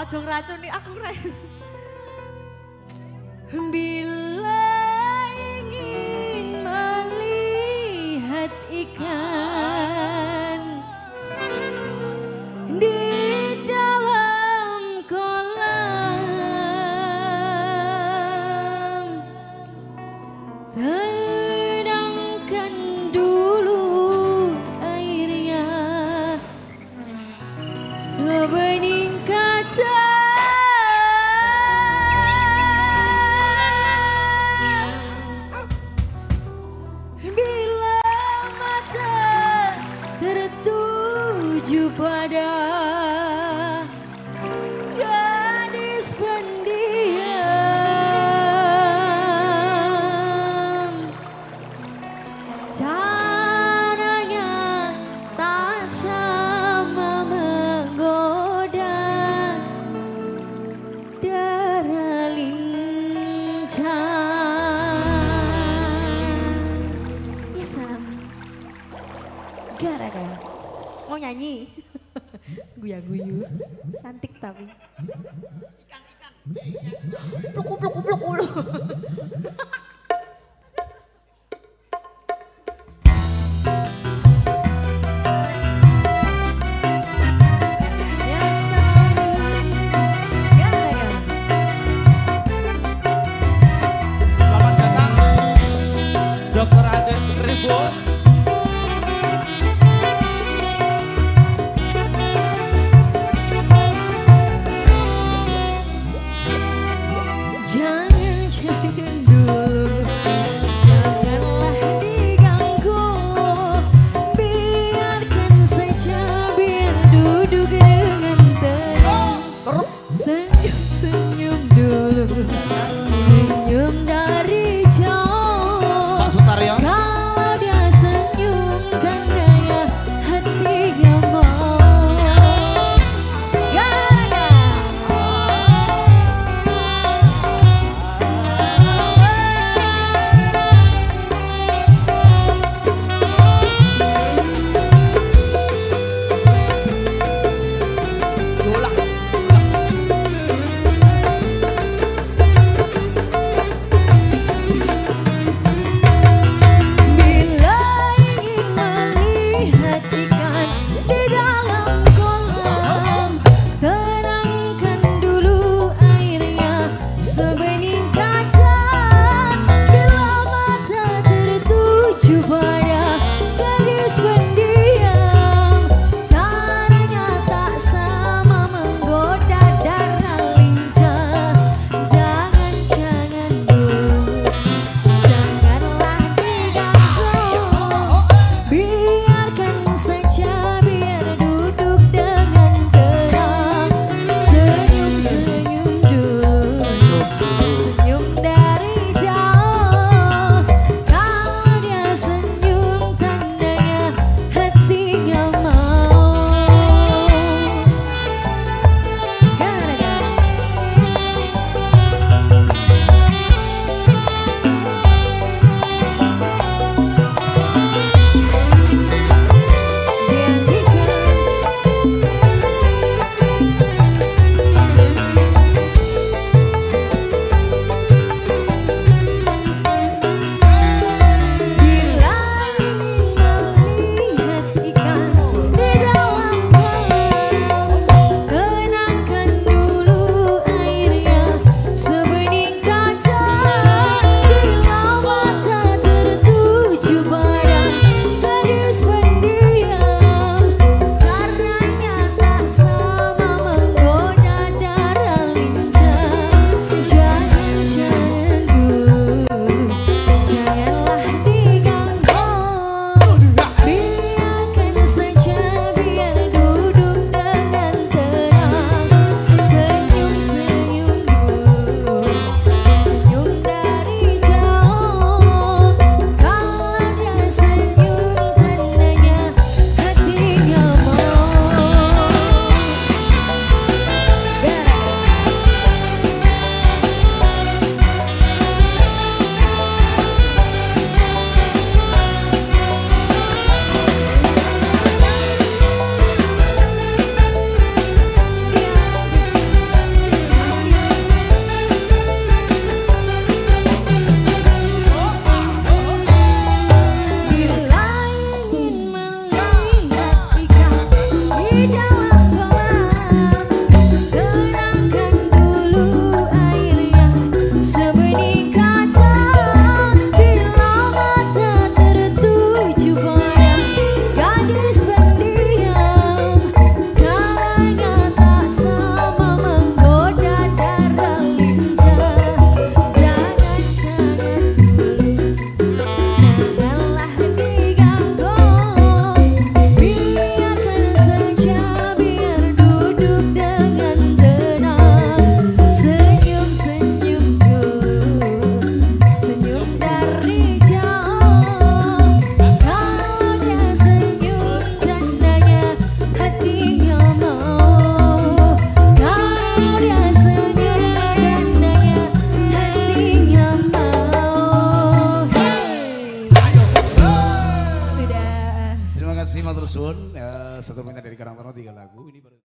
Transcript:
Ojo ngeracuni aku keren. Bila ingin melihat ikan di dalam kolam, tenangkan dulu airnya sebening kaca. Bila mata tertuju pada gadis pendiam, caranya tak sama menggoda, darah lincah. Ya salam. Gara-gara Mau nyanyi? guya-guyu. Cantik tapi. Pluku. Ya salam. Gara-gara. Selamat datang Dr. Andes Ribu. Jangan dulu, janganlah diganggu, biarkan saja biar duduk dengan tenang. Senyum dulu, senyum dari jauh. Pak Sutaryo. Kalau dia senyum tandanya hatinya mau. kasih matur suwun. Satu minta dari Karang Tarno 3 lagu. Ini baru